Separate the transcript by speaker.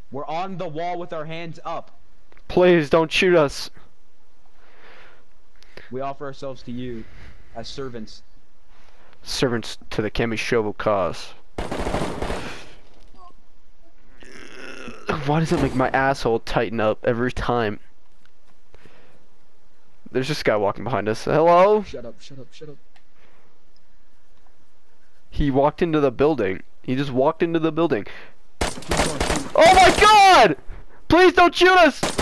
Speaker 1: We're on the wall with our hands up.
Speaker 2: Please don't shoot us.
Speaker 1: We offer ourselves to you as servants.
Speaker 2: Servants to the Kamishovo cause. Why does it make my asshole tighten up every time? There's this guy walking behind us. Hello?
Speaker 1: Shut up, shut up, shut up.
Speaker 2: He walked into the building. He just walked into the building. Oh my god! Please don't shoot us!